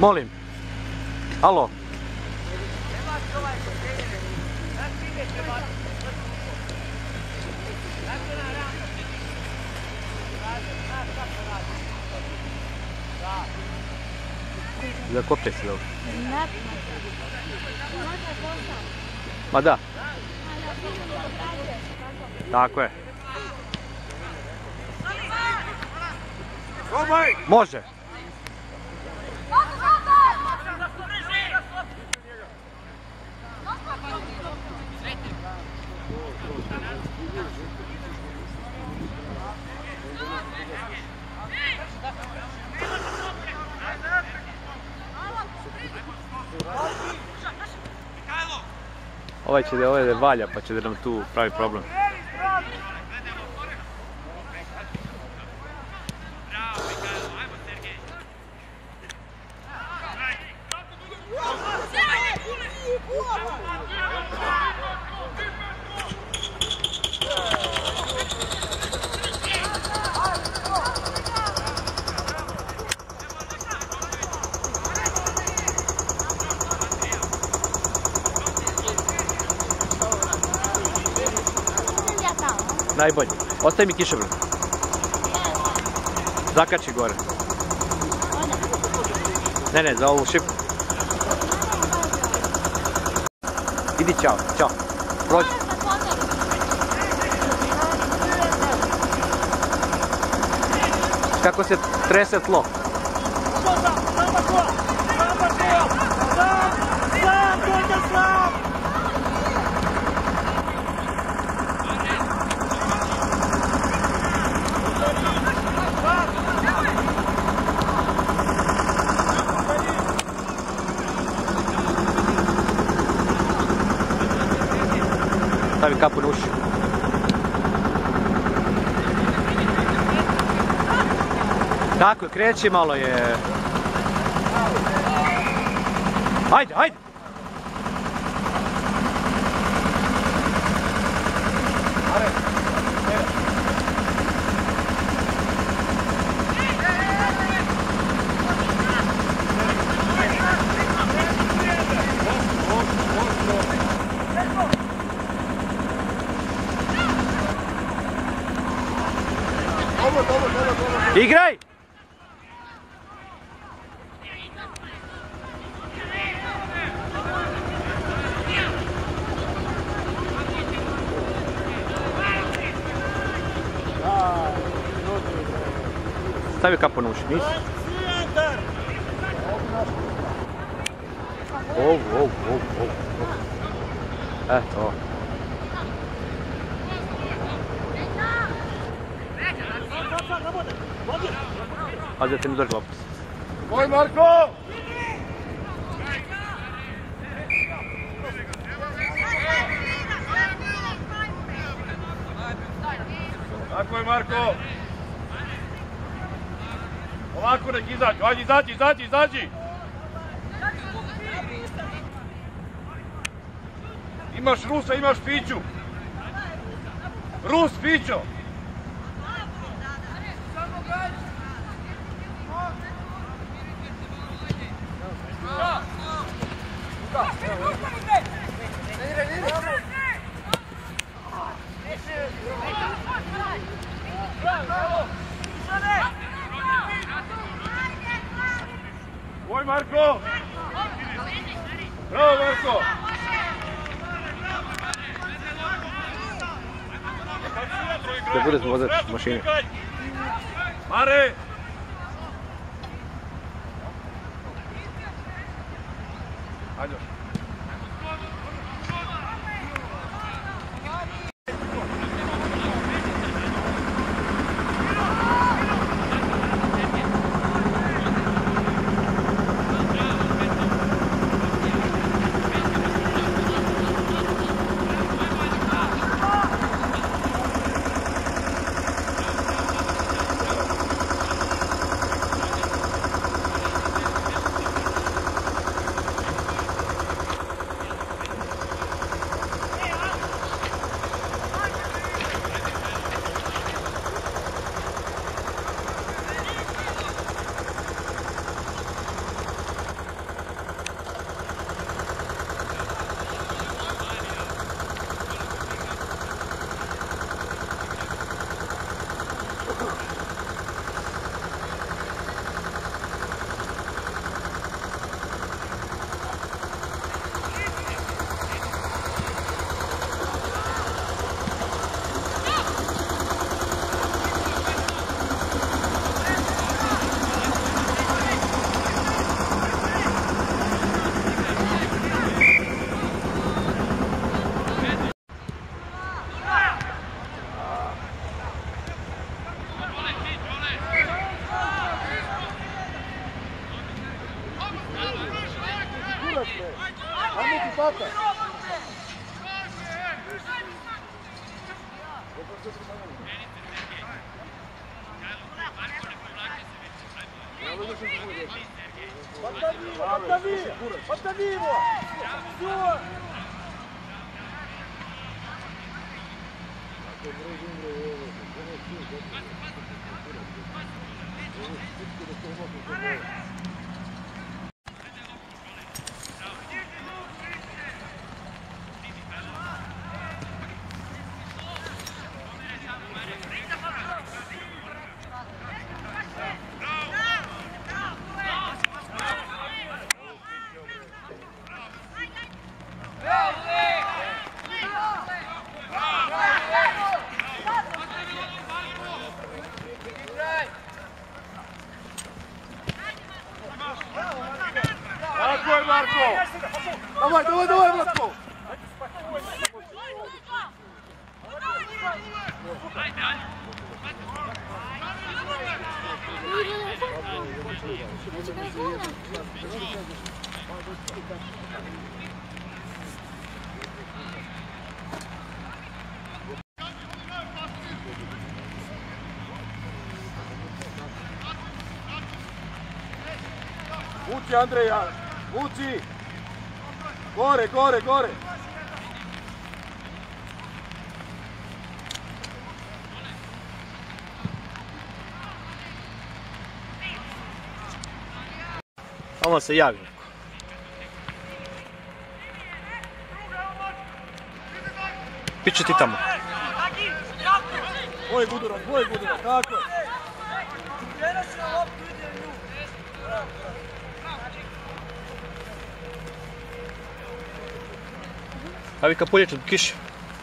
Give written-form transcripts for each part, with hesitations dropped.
Molim. Alo. Zakopče se dobro. Ma da. Tako je. Može. Ovaj će da je valja pa će da nam tu pravi problem. Najbolje. Ostaje mi kišobran. Zakači gore. Ne, za ovu šipku. Idi, čao, čao. Prođi. Kako se trese tlo. Stavi kapu na uši. Tako je, kreći malo je. Hajde, hajde! Igraj! Stavi kapu na uši, nisi? Eto. Hajde da te mi drži loptu. Oj, Marko! Tako je, Marko! Ovako nek izađu, hajde izađi! Imaš Rusa, imaš Fiću! Rus, Fićo! Oj, Marko! Bravo, Marko! Da budeš vozač mašine. Mare! Hajde još. Ajmo ti pata! Поддави его! Все! Tako je, Marko! Давай, давай, давай, Марко! Vuci, Andreja! Vuci! Gore, gore, gore! Tamo se javi. Piću ti tamo. Tvoj Gudura, tako! Havi kapulječ od kiše.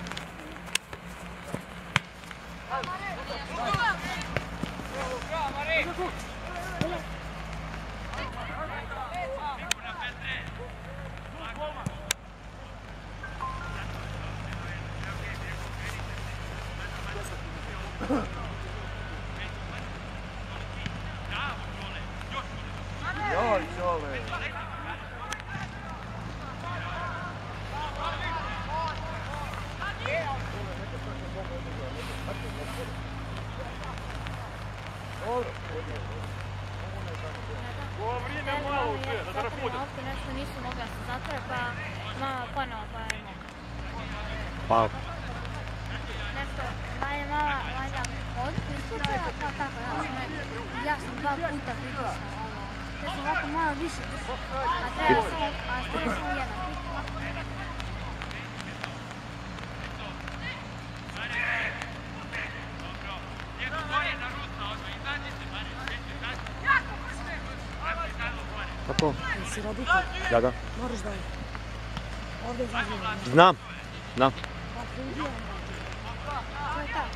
Joj, čole! Ovo vrijeme malo sve, da te rapudim. Nešto nisu mogla se zatvore, pa mama ponovo pa je mogla. Pa, Nešto, manje mama, valjda, odpustila, pa tako, ja sam 2 puta pritisla, ja sam ovako malo više držala, a treba samo jedan. kako? Jesi roditelj? Da. Moraš da ovdje zaživim. Znam. Pa pridi onda. To je tako.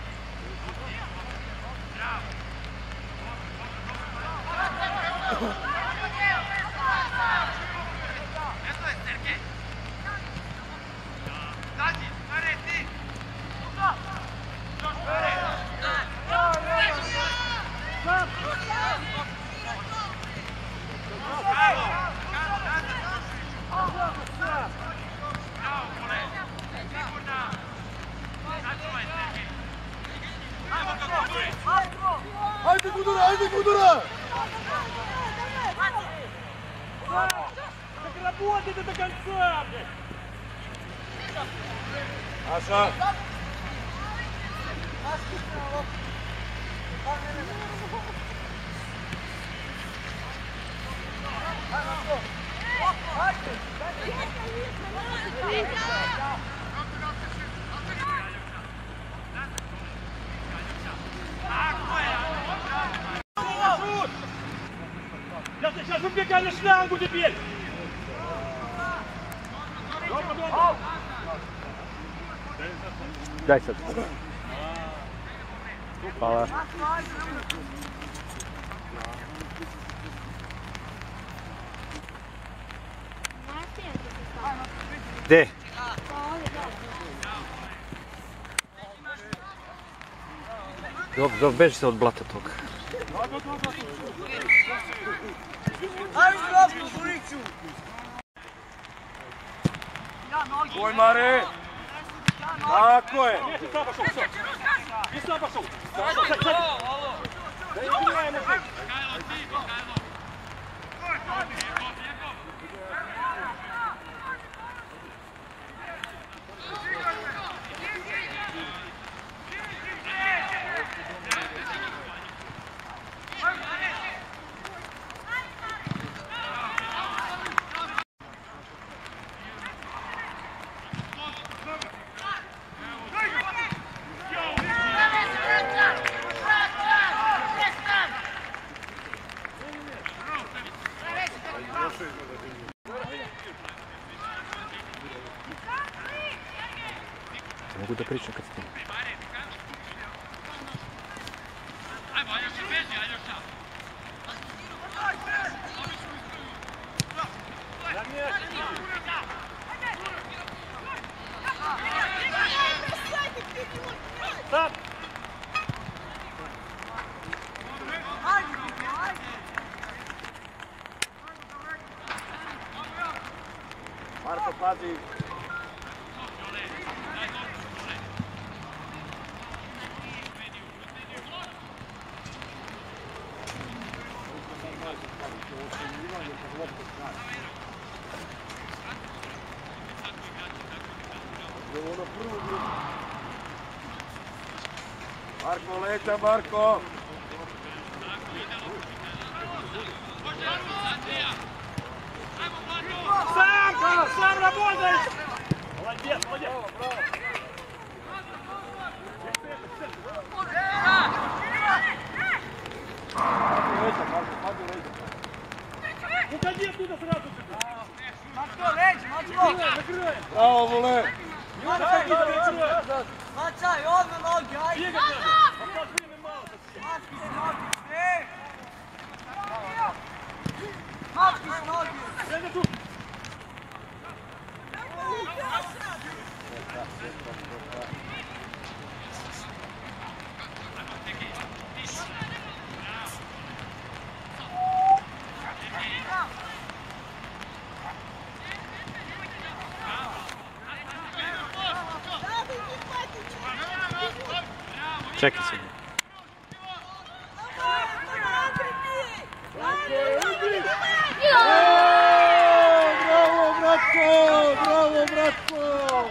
Ajde Gudura, ajde Gudura! Так работайте до конца, блядь! Аша! Сейчас убегай на шлангу теперь! Daj sad. Hvala. Gdje? Dobro, beži se od blata toga. Ajde, Tvoj Mare! Tako je! Gdje si sam baš ušao? Gdje si sam baš ušao? Sad! Da je igrajemo se! Mogu da pričam kad ste. Stop! Marko, pazi! Marko, leta, Marko! Sam работаешь! Молодец, молодец! Уходи оттуда сразу! Bravo, vole! Не надо ходить, закрывай! Mačaj, odmah noge, ajde! Бегать надо! Пока время мало совсем! Mački s noge! Сядь тут! Čekaj se. Bravo, Bratko! Bravo, Bratko!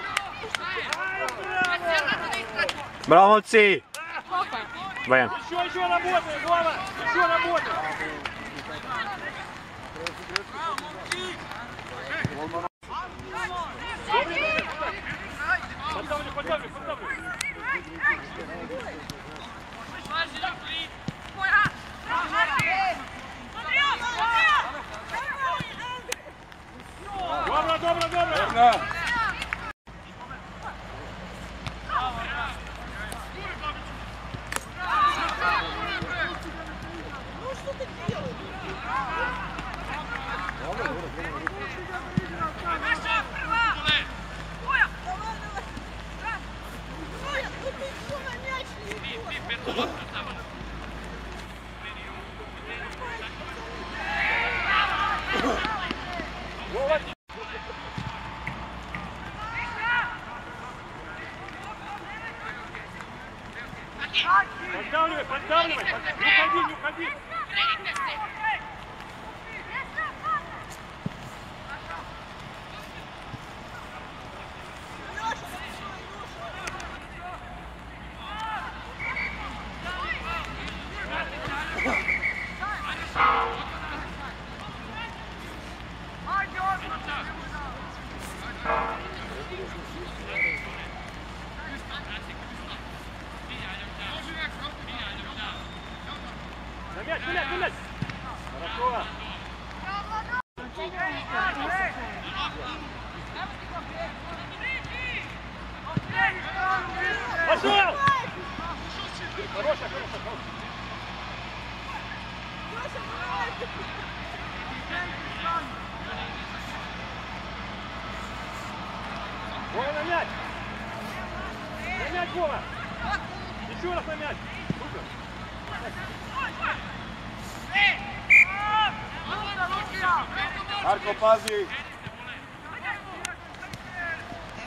Bravo, momci! Bajan. Еще работай, глава! Еще работай! Подставлю, подставлю, подставлю! Добро, добро, добро! Da. Поддавливай, поддавливай! Не уходи, не уходи! На мяч, на мяч, на мяч! Хорошо! Пошел! Хорошая, хорошая, Вова, на мяч! На мяч, Вова! Еще раз на мяч! Супер! Marko, pazi!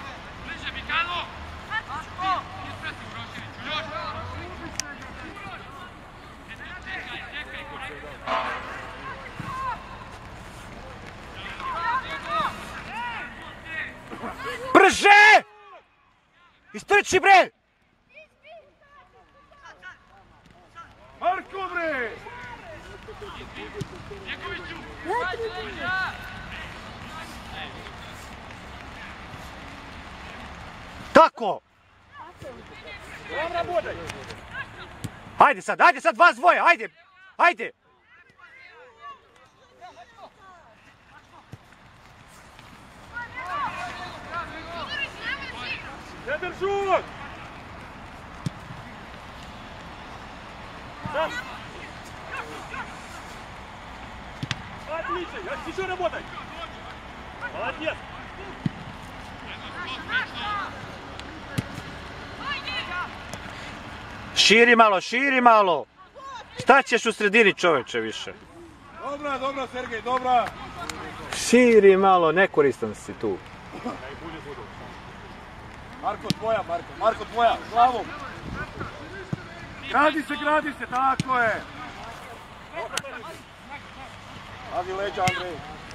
Brže! Istrči bre! Marko bre! Tako! Vam работай! Ajde sad vas dvoje, ajde! Ajde! Я держу! Сам! Отлично! Еще работай! Молодец! Širi malo! Šta ćeš u sredini čoveče više? Dobra, Sergej, dobra! Širi malo, nekoristan si tu. Marko tvoja, glavom! Gradi se, tako je! Radi leđa, Andrej!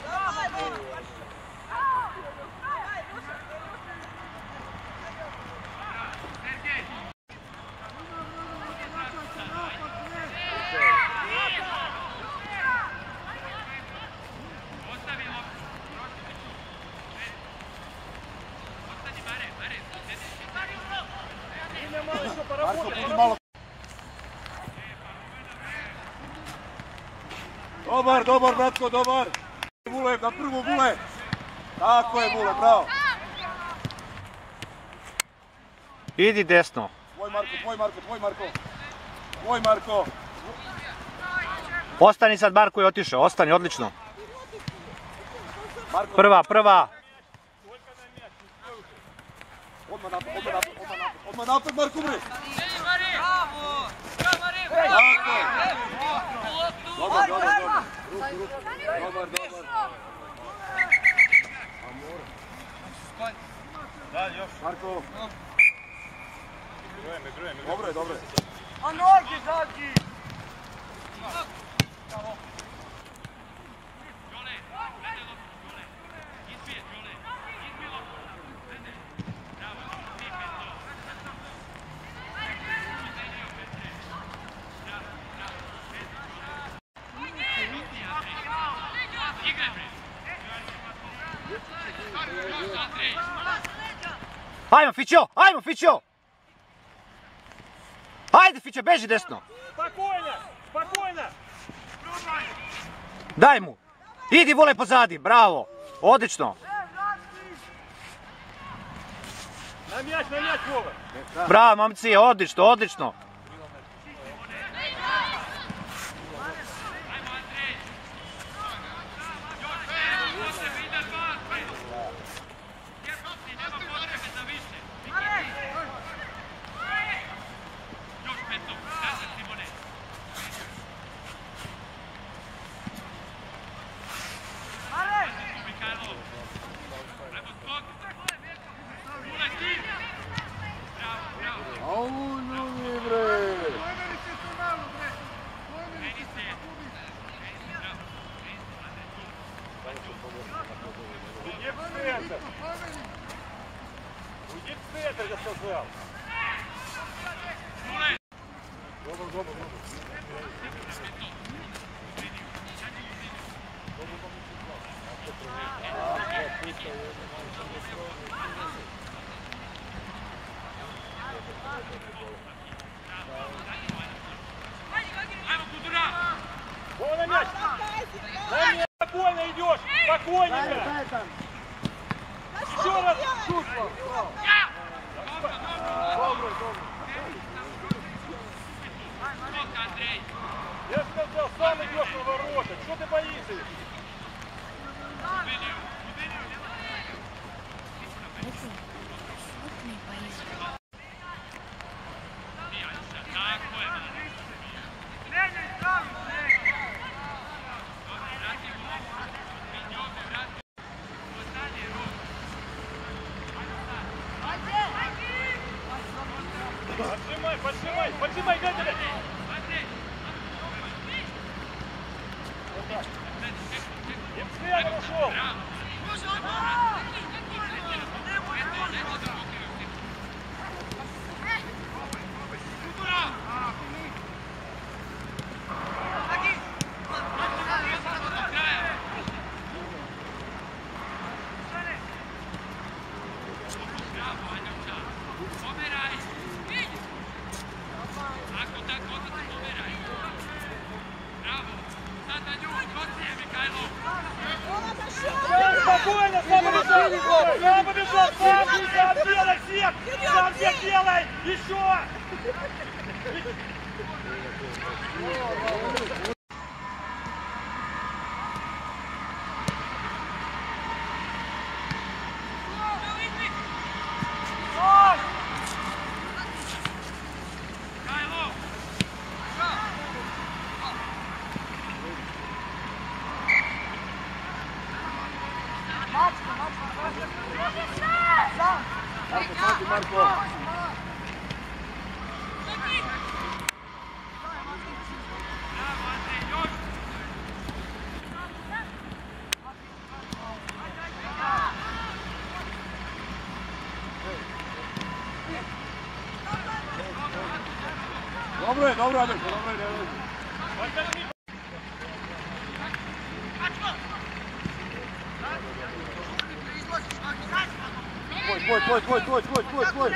Dobar, bratko, dobar! Vule, na prvu Vule! Tako je Vule, bravo! Idi desno! Tvoj Marko! Ostani sad, Marko je otišao, ostani, odlično! Prva! Odmah napred, Marko, bre! Bravo! Dobar! Dalje, još! Marko! Dobro je! A noge, Zaki! Ajmo, Fićo! Ajde, Fićo, beži desno! Spokojno! Daj mu! Idi, Vole, pozadi, bravo! Odlično! Na мяч, Вова! Bravo, momci, odlično! Уйди в центр, я сказал! Вова, на мяч! На мяч! Спокойно идешь! Спокойненько! Еще раз! Я сказал, сам идешь на ворота! Что ты боишься? Поджимай, Гатя! Спокойно, сам побежал! Сам побежал! Сам делай всех! Сам всех делай! Еще! Marko! Dobro je, dobro je, Tvoj!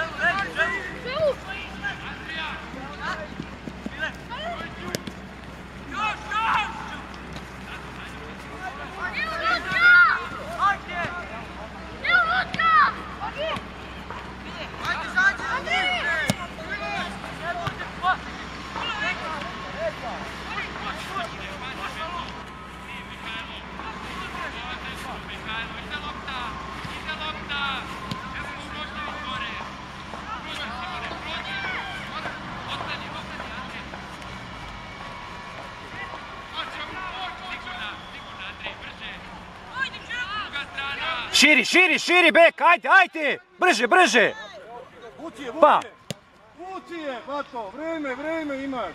Širi, bek, ajde! Brže! Vuci je, Pa! Vuci je, Bato, vreme imaš!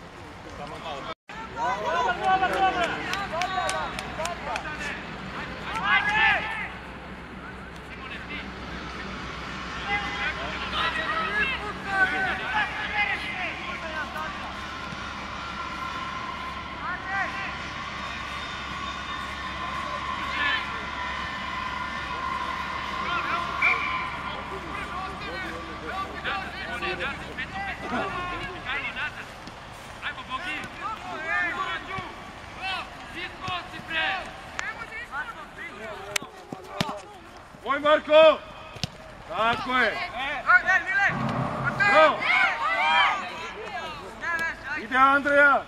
Oj Marko! Tako je! Bravo! Ide Andreja!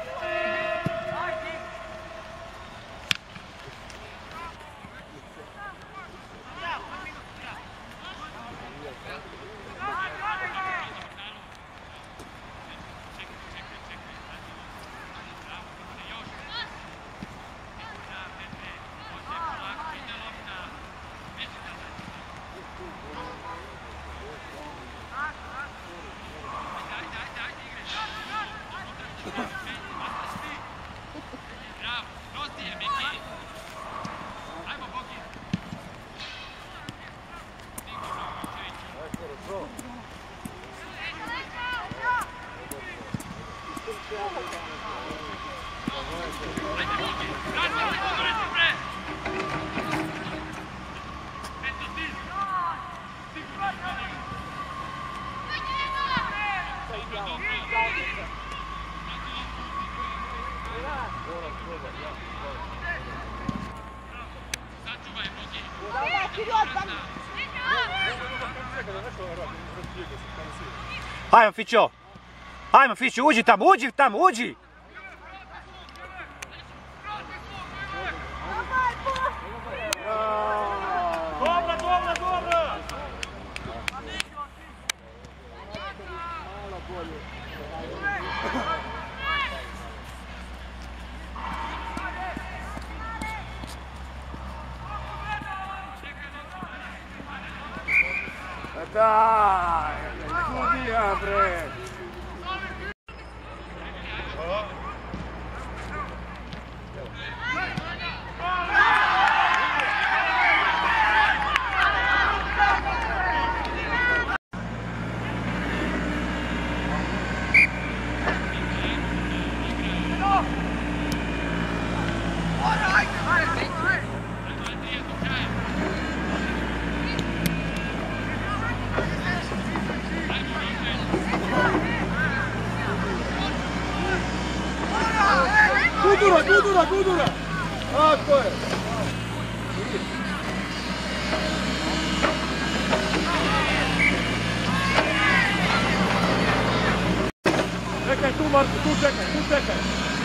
Ajmo Fićo, uđi tamo, uđi! Dobro! Daj, sudija bre! Come on! Čekaj tu, Marko, tu čekaj.